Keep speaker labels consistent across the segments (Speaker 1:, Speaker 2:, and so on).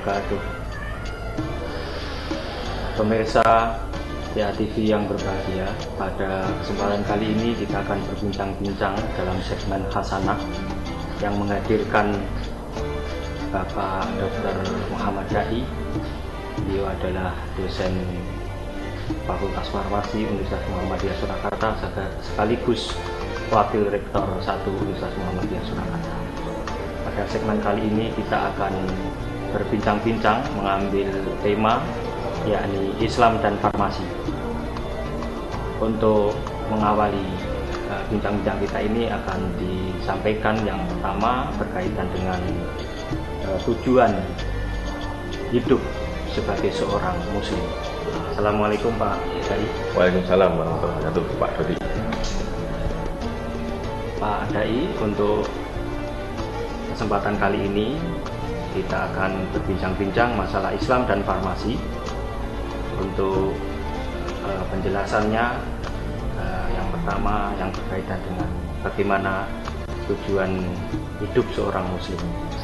Speaker 1: wabarakatuh. Pemirsa ya TV yang berbahagia, pada kesempatan kali ini kita akan berbincang-bincang dalam segmen Hasanah yang menghadirkan Bapak Dr. Muhammad Dai. Beliau adalah dosen Fakultas Farmasi Universitas Muhammadiyah Surakarta sekaligus Wakil Rektor 1 Universitas Muhammadiyah Surakarta. Pada segmen kali ini kita akan berbincang-bincang mengambil tema yakni Islam dan Farmasi. Untuk mengawali bincang-bincang kita ini akan disampaikan yang pertama berkaitan dengan tujuan hidup sebagai seorang muslim. Assalamualaikum Pak Dai.
Speaker 2: Waalaikumsalam warahmatullahi wabarakatuh, Pak Dodi.
Speaker 1: Pak Dai, untuk kesempatan kali ini kita akan berbincang-bincang masalah Islam dan farmasi. Untuk penjelasannya, yang pertama yang berkaitan dengan bagaimana tujuan hidup seorang muslim.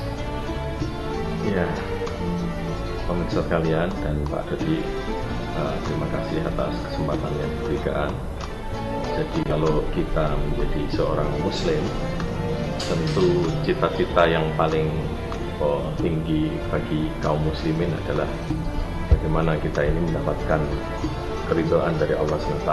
Speaker 2: Ya, pemirsa sekalian dan Pak Dodi, terima kasih atas kesempatan yang diberikan. Jadi kalau kita menjadi seorang muslim, tentu cita-cita yang paling tinggi bagi kaum muslimin adalah bagaimana kita ini mendapatkan keridhaan dari Allah SWT.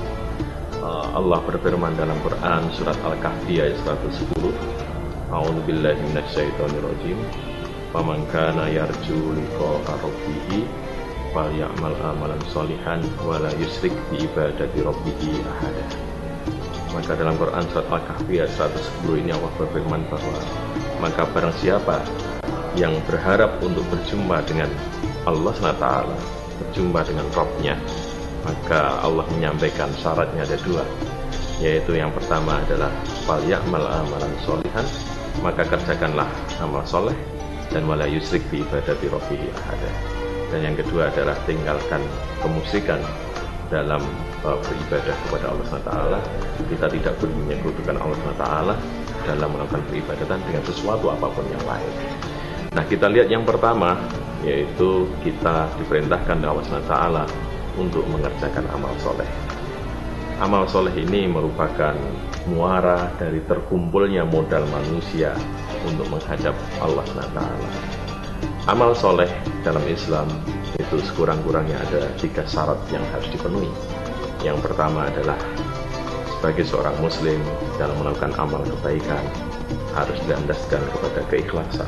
Speaker 2: Allah berfirman dalam Quran surat Al-Kahfi ayat 110, A'udzubillahi minasyaitonirrajim, faman kana yarju liqa'a rabbih falyamal amalan sholihan wa la yusyrik bi ibadati rabbih ahada. Maka dalam Quran surat Al-Kahfi ayat 110 ini Allah berfirman bahwa maka barang siapa yang berharap untuk berjumpa dengan Allah SWT, berjumpa dengan Rabb-nya, maka Allah menyampaikan syaratnya ada dua, yaitu yang pertama adalah falyamal amalan sholihan, maka kerjakanlah amal soleh, dan wala yusyrik bi ibadati rabbih ahada. Dan yang kedua adalah tinggalkan kemusyrikan dalam beribadah kepada Allah SWT. Kita tidak boleh menyekutukan Allah SWT dalam melakukan peribadatan dengan sesuatu apapun yang lain. Nah, kita lihat yang pertama, yaitu kita diperintahkan oleh Allah SWT untuk mengerjakan amal soleh. Amal soleh ini merupakan muara dari terkumpulnya modal manusia untuk menghadap Allah SWT. Amal soleh dalam Islam itu sekurang-kurangnya ada 3 syarat yang harus dipenuhi. Yang pertama adalah sebagai seorang muslim dalam melakukan amal kebaikan harus dilandaskan kepada keikhlasan.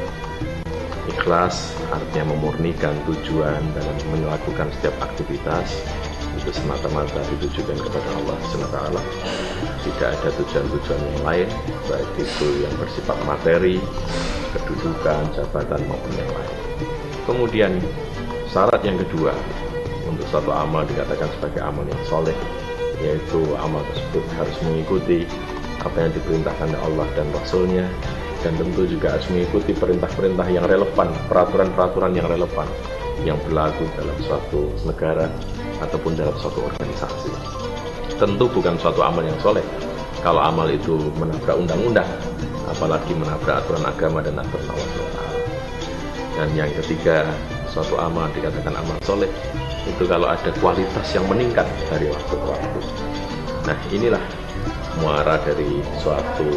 Speaker 2: Ikhlas artinya memurnikan tujuan dalam melakukan setiap aktivitas itu semata-mata ditujukan kepada Allah SWT. Tidak ada tujuan-tujuan yang lain, baik itu yang bersifat materi, kedudukan, jabatan maupun yang lain. Kemudian syarat yang kedua untuk suatu amal dikatakan sebagai amal yang soleh, yaitu amal tersebut harus mengikuti apa yang diperintahkan oleh Allah dan Rasul-Nya, dan tentu juga harus mengikuti perintah-perintah yang relevan, peraturan-peraturan yang relevan yang berlaku dalam suatu negara ataupun dalam suatu organisasi. Tentu bukan suatu amal yang soleh kalau amal itu menabrak undang-undang, apalagi menabrak aturan agama dan aturan Allah SWT. Dan yang ketiga, suatu amal dikatakan amal soleh itu kalau ada kualitas yang meningkat dari waktu ke waktu. Nah, inilah muara dari suatu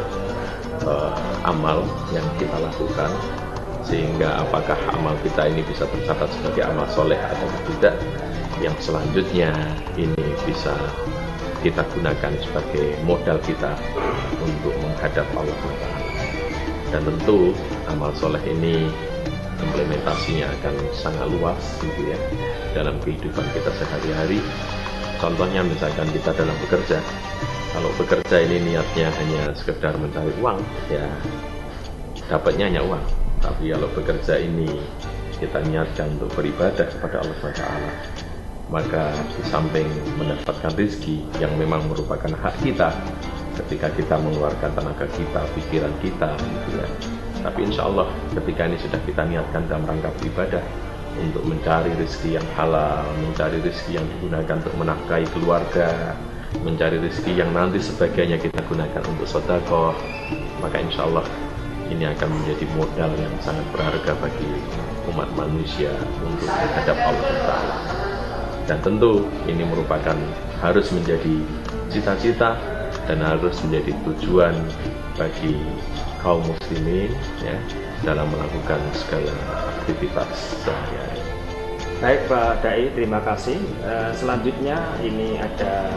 Speaker 2: amal yang kita lakukan, sehingga apakah amal kita ini bisa tercatat sebagai amal soleh atau tidak, yang selanjutnya ini bisa kita gunakan sebagai modal kita untuk menghadap Allah SWT. Dan tentu amal soleh ini implementasinya akan sangat luas gitu ya dalam kehidupan kita sehari-hari. Contohnya misalkan kita dalam bekerja, kalau bekerja ini niatnya hanya sekedar mencari uang, ya dapatnya hanya uang. Tapi kalau bekerja ini kita niatkan untuk beribadah kepada Allah SWT, maka di samping mendapatkan rezeki yang memang merupakan hak kita ketika kita mengeluarkan tenaga kita, pikiran kita gitu ya. Tapi insya Allah ketika ini sudah kita niatkan dalam rangka beribadah untuk mencari rezeki yang halal, mencari rezeki yang digunakan untuk menafkahi keluarga, mencari rezeki yang nanti sebagainya kita gunakan untuk sedekah, maka insya Allah ini akan menjadi modal yang sangat berharga bagi umat manusia untuk menghadap Allah Ta'ala. Dan tentu ini merupakan harus menjadi cita-cita dan harus menjadi tujuan bagi kaum muslimin ya, dalam melakukan segala aktivitas sehari-hari.
Speaker 1: Baik Pak Dai, terima kasih. Selanjutnya ini ada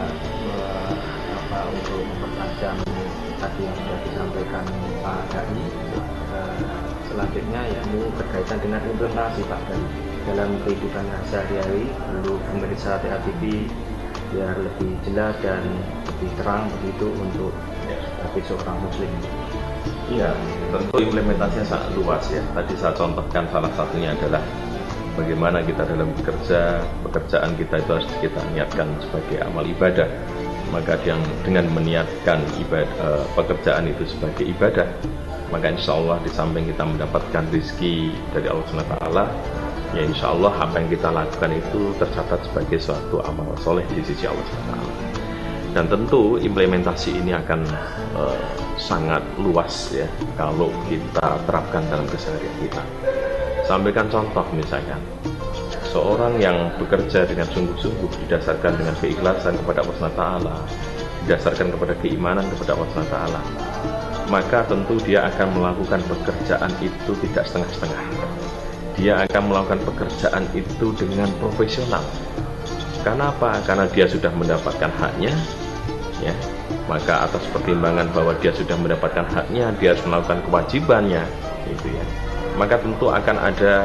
Speaker 1: untuk mempertajam tadi yang sudah disampaikan Pak Dai. Selanjutnya yakni berkaitan dengan implementasi Pak Dai dalam kehidupan sehari-hari, perlu pemirsa TV biar lebih jelas dan lebih terang begitu untuk bagi seorang muslim.
Speaker 2: Iya, tentu implementasinya sangat luas ya. Tadi saya contohkan salah satunya adalah bagaimana kita dalam bekerja, pekerjaan kita itu harus kita niatkan sebagai amal ibadah. Maka dengan meniatkan pekerjaan itu sebagai ibadah, maka insya Allah di samping kita mendapatkan rezeki dari Allah SWT, ya insya Allah apa yang kita lakukan itu tercatat sebagai suatu amal soleh di sisi Allah SWT. Dan tentu implementasi ini akan sangat luas ya kalau kita terapkan dalam keseharian kita. Sampaikan contoh misalkan, seorang yang bekerja dengan sungguh-sungguh didasarkan dengan keikhlasan kepada Allah SWT, didasarkan kepada keimanan kepada Allah SWT, maka tentu dia akan melakukan pekerjaan itu tidak setengah-setengah. Dia akan melakukan pekerjaan itu dengan profesional. Karena apa? Karena dia sudah mendapatkan haknya, ya. Maka atas pertimbangan bahwa dia sudah mendapatkan haknya, dia harus melakukan kewajibannya, gitu ya. Maka tentu akan ada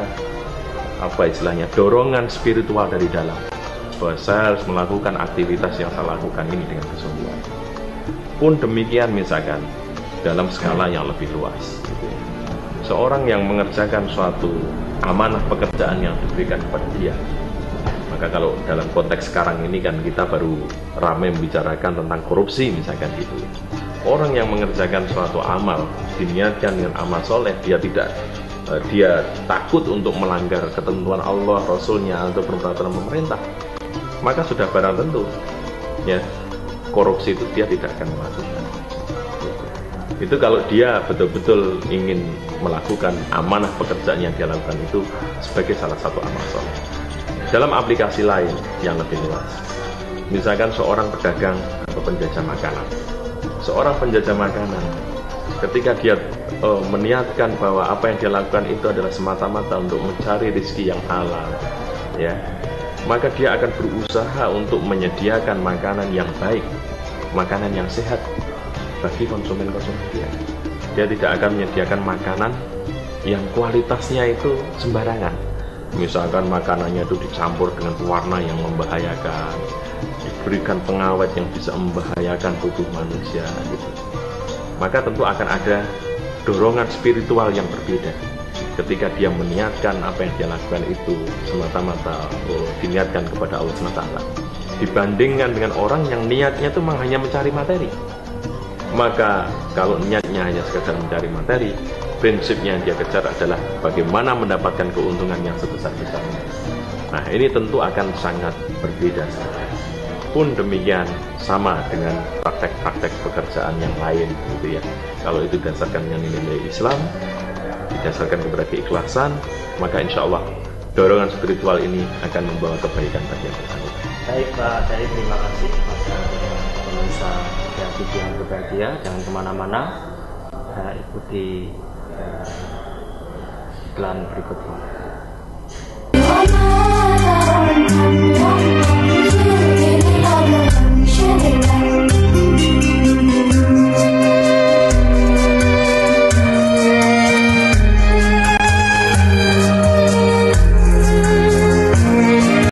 Speaker 2: dorongan spiritual dari dalam, bahwa saya harus melakukan aktivitas yang saya lakukan ini dengan kesungguhan. Pun demikian misalkan dalam skala yang lebih luas, gitu ya. Seorang yang mengerjakan suatu amanah pekerjaan yang diberikan kepada dia, maka kalau dalam konteks sekarang ini kan kita baru ramai membicarakan tentang korupsi misalkan gitu. Orang yang mengerjakan suatu amal diniatkan dengan amal soleh, dia takut untuk melanggar ketentuan Allah, Rasulnya atau peraturan pemerintah, maka sudah barang tentu ya korupsi itu dia tidak akan melakukan. Itu kalau dia betul-betul ingin melakukan amanah pekerjaan yang dia lakukan itu sebagai salah satu amal soleh. Dalam aplikasi lain yang lebih luas, misalkan seorang pedagang atau penjajah makanan, seorang penjajah makanan ketika dia meniatkan bahwa apa yang dia lakukan itu adalah semata-mata untuk mencari rezeki yang halal, ya, maka dia akan berusaha untuk menyediakan makanan yang baik, makanan yang sehat bagi konsumen-konsumen dia. Dia tidak akan menyediakan makanan yang kualitasnya itu sembarangan. Misalkan makanannya itu dicampur dengan pewarna yang membahayakan, diberikan pengawet yang bisa membahayakan tubuh manusia, gitu. Maka tentu akan ada dorongan spiritual yang berbeda ketika dia meniatkan apa yang dia lakukan itu semata-mata diniatkan kepada Allah SWT, dibandingkan dengan orang yang niatnya itu memang hanya mencari materi. Maka kalau niatnya hanya sekedar mencari materi, prinsipnya yang dia kejar adalah bagaimana mendapatkan keuntungan yang sebesar-besarnya. Nah, ini tentu akan sangat berbeda. Pun demikian sama dengan praktek-praktek pekerjaan yang lain, gitu ya. Kalau itu didasarkan dengan nilai Islam, didasarkan kepada keikhlasan, maka insya Allah dorongan spiritual ini akan membawa kebaikan bagi yang bersangkutan.
Speaker 1: Baik Pak Dai, terima kasih pada pemirsa TV yang berbahagia. Jangan kemana-mana, ikuti iklan berikut ini.